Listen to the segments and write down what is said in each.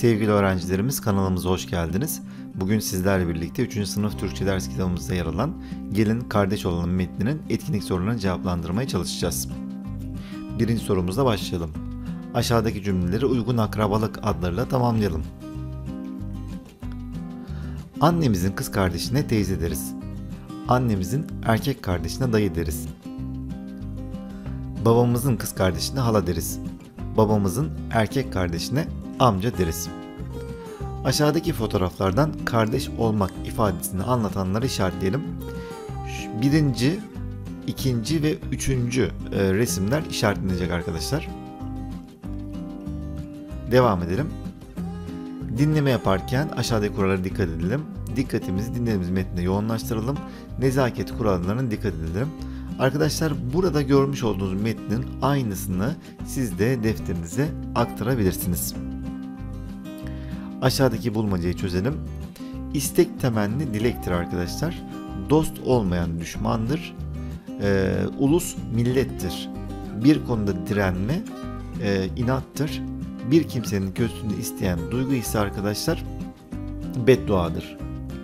Sevgili öğrencilerimiz, kanalımıza hoş geldiniz. Bugün sizlerle birlikte 3. sınıf Türkçe ders kitabımızda yer alan Gelin Kardeş Olalım metninin etkinlik sorularını cevaplandırmaya çalışacağız. Birinci sorumuzla başlayalım. Aşağıdaki cümleleri uygun akrabalık adlarıyla tamamlayalım. Annemizin kız kardeşine teyze deriz. Annemizin erkek kardeşine dayı deriz. Babamızın kız kardeşine hala deriz. Babamızın erkek kardeşine amca deriz. Aşağıdaki fotoğraflardan kardeş olmak ifadesini anlatanları işaretleyelim. Birinci, ikinci ve üçüncü resimler işaretlenecek arkadaşlar. Devam edelim. Dinleme yaparken aşağıdaki kurallara dikkat edelim. Dikkatimizi dinlediğimiz metne yoğunlaştıralım. Nezaket kurallarına dikkat edelim. Arkadaşlar, burada görmüş olduğunuz metnin aynısını siz de defterinize aktarabilirsiniz. Aşağıdaki bulmacayı çözelim. İstek temenni dilektir arkadaşlar. Dost olmayan düşmandır. Ulus millettir. Bir konuda direnme inattır. Bir kimsenin kötülüğünü isteyen duygu ise arkadaşlar bedduadır.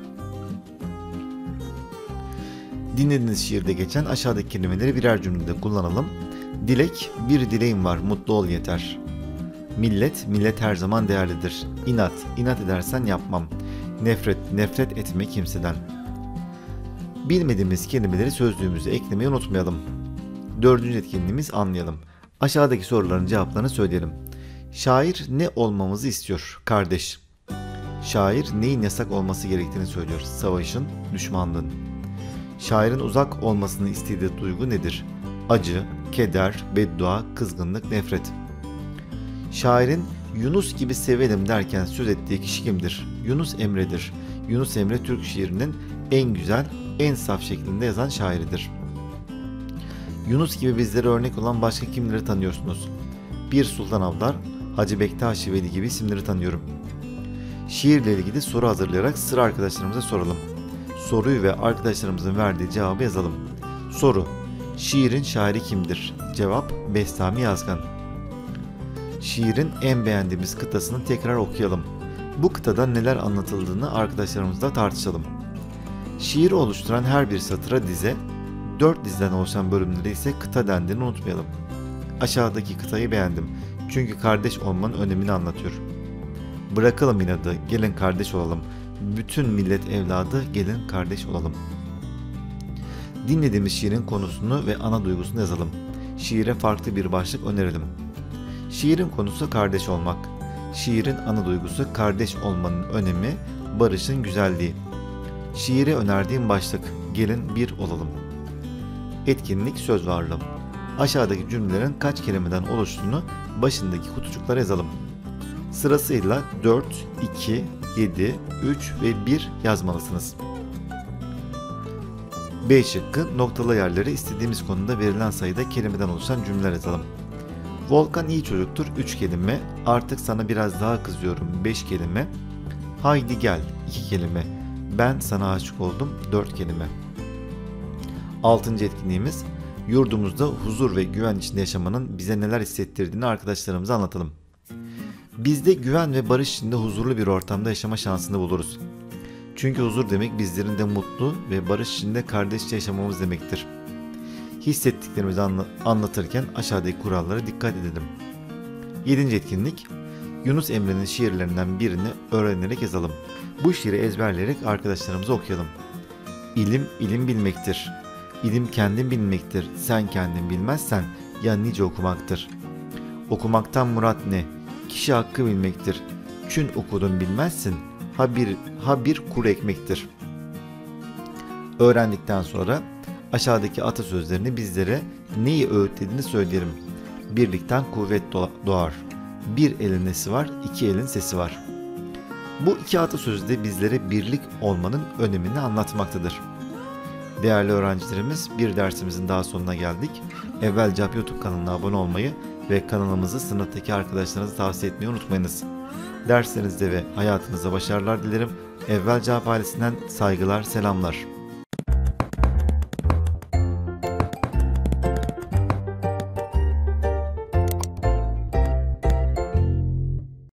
Dinlediğiniz şiirde geçen aşağıdaki kelimeleri birer cümlede kullanalım. Dilek, bir dileğim var, mutlu ol yeter. Millet, millet her zaman değerlidir. İnat, inat edersen yapmam. Nefret, nefret etme kimseden. Bilmediğimiz kelimeleri sözlüğümüze eklemeyi unutmayalım. Dördüncü etkinliğimiz anlayalım. Aşağıdaki soruların cevaplarını söyleyelim. Şair ne olmamızı istiyor? Kardeş. Şair neyin yasak olması gerektiğini söylüyor? Savaşın, düşmanlığın. Şairin uzak olmasını istediği duygu nedir? Acı, keder, beddua, kızgınlık, nefret. Şairin Yunus gibi sevelim derken söz ettiği kişi kimdir? Yunus Emre'dir. Yunus Emre Türk şiirinin en güzel, en saf şeklinde yazan şairidir. Yunus gibi bizlere örnek olan başka kimleri tanıyorsunuz? Pir Sultan Abdal, Hacı Bektaş Veli gibi isimleri tanıyorum. Şiirle ilgili soru hazırlayarak sıra arkadaşlarımıza soralım. Soruyu ve arkadaşlarımızın verdiği cevabı yazalım. Soru: şiirin şairi kimdir? Cevap: Bestami Yazgan. Şiirin en beğendiğimiz kıtasını tekrar okuyalım. Bu kıtada neler anlatıldığını arkadaşlarımızla tartışalım. Şiiri oluşturan her bir satıra dize, 4 dizeden oluşan bölümleri ise kıta dendiğini unutmayalım. Aşağıdaki kıtayı beğendim. Çünkü kardeş olmanın önemini anlatıyor. Bırakalım inadı, gelin kardeş olalım. Bütün millet evladı, gelin kardeş olalım. Dinlediğimiz şiirin konusunu ve ana duygusunu yazalım. Şiire farklı bir başlık önerelim. Şiirin konusu kardeş olmak. Şiirin ana duygusu kardeş olmanın önemi, barışın güzelliği. Şiire önerdiğim başlık: gelin bir olalım. Etkinlik söz varlığı. Aşağıdaki cümlelerin kaç kelimeden oluştuğunu başındaki kutucuklara yazalım. Sırasıyla 4, 2, 7, 3 ve 1 yazmalısınız. B şıkkı, noktalı yerlere istediğimiz konuda verilen sayıda kelimeden oluşan cümleler yazalım. Volkan iyi çocuktur 3 kelime. Artık sana biraz daha kızıyorum 5 kelime. Haydi gel 2 kelime. Ben sana aşık oldum 4 kelime. 6. etkinliğimiz, yurdumuzda huzur ve güven içinde yaşamanın bize neler hissettirdiğini arkadaşlarımıza anlatalım. Bizde güven ve barış içinde huzurlu bir ortamda yaşama şansını buluruz. Çünkü huzur demek bizlerin de mutlu ve barış içinde kardeşçe yaşamamız demektir. Hissettiklerimizi anlatırken aşağıdaki kurallara dikkat edelim. 7. etkinlik, Yunus Emre'nin şiirlerinden birini öğrenerek yazalım. Bu şiiri ezberleyerek arkadaşlarımıza okuyalım. İlim, ilim bilmektir. İlim kendin bilmektir. Sen kendin bilmezsen ya nice okumaktır. Okumaktan murat ne? Kişi hakkı bilmektir. Çün okudun bilmezsin. Ha bir kuru ekmektir. Öğrendikten sonra aşağıdaki atasözlerini bizlere neyi öğütlediğini söyleyelim. Birlikten kuvvet doğar. Bir elin nesi var, iki elin sesi var. Bu iki atasözü de bizlere birlik olmanın önemini anlatmaktadır. Değerli öğrencilerimiz, bir dersimizin daha sonuna geldik. Evvelcap YouTube kanalına abone olmayı ve kanalımızı sınıftaki arkadaşlarınıza tavsiye etmeyi unutmayınız. Derslerinizde ve hayatınızda başarılar dilerim. Evvelcap ailesinden saygılar, selamlar.